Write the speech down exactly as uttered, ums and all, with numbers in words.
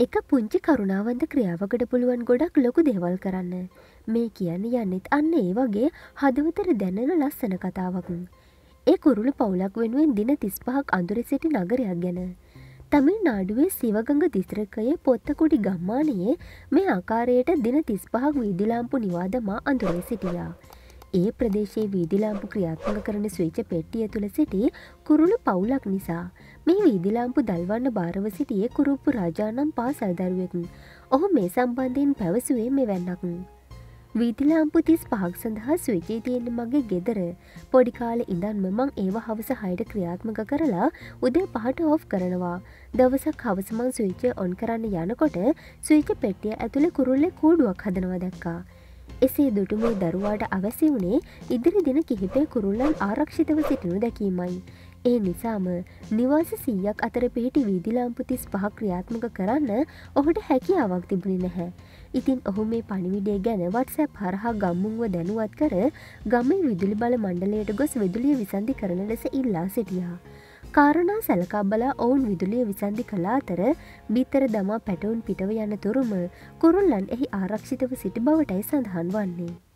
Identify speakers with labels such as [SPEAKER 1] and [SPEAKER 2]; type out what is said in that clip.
[SPEAKER 1] එක පුංචි කරුණාවන්ත ක්‍රියාවකට පුළුවන් ගොඩක් ලොකු දේවල් කරන්න. මේ කියන්න යන්නෙත් අන්න ඒ වගේ හදවතට දැනෙන ලස්සන කතාවක්. ඒ කුරුළු පවුලක් වෙනුවෙන් දින තිස්පහක් අඳුරේ සිටි නගරයක් ගැන. තමිල්නාඩුවේ සිවගඟ දිස්ත්‍රික්කයේ පොත්තකුඩි ගම්මානයේ මේ ආකාරයට දින තිස්පහක් වීදි ලාම්පු නිවා දමා අඳුරේ සිටියා. ඒ ප්‍රදේශයේ වීදි ලාම්පු ක්‍රියාත්මක කරන ස්විච් පෙට්ටිය තුල සිටි කුරුළු පවුලක් නිසා මේ වීදි ලාම්පු දල්වන්න බාරව සිටියේ කුරුප්පු රාජා නම් පාසල් දරුවෙක්. ඔහු මේ සම්බන්ධයෙන් පැවසුවේ මෙවැන්නක්. වීදි ලාම්පු තිස්පහක් සඳහා ස්විචේ තියෙන මගේ ගෙදර. පොඩි කාලේ ඉඳන්ම මං ඒව හවස හයට ක්‍රියාත්මක කරලා උදේ පහට ඔෆ් කරනවා. දවසක් හවස මං ස්විච් ඔන් කරන්න යනකොට ස්විච් පෙට්ටිය ඇතුලේ කුරුල්ලේ කූඩුවක් හදනවා දැක්කා. එසේ දුටු මේ දරුවාට අවැසි වුණේ ඉදිරි දින කිහිපේ කුරුල්ලන් ආරක්ෂිතව සිටිනු දැකීමයි. ඒ නිසාම නිවාස සීයක් අතර පිහිටි වීදි ලාම්පු තිස්පහක් ක්‍රියාත්මක කරන්න ඔහුට හැකියාවක් තිබුණේ නැහැ. ඉතින් ඔහු මේ පණිවිඩය ගැන WhatsApp හරහා ගම්මුන්ව දැනුවත් කර ගමේ විදුලි බල මණ්ඩලයට ගොස් විදුලිය විසන්ධි කරන ලෙස ඉල්ලා සිටියා. කාරණා සැලකා බලා ඔවුන් විදුලිය විසන්ධි කළ අතර බිත්තර දමා පැටවුන් පිටව යන තුරුම කුරුල්ලන් එහි ආරක්ෂිතව සිටි බවටයි සඳහන් වන්නේ.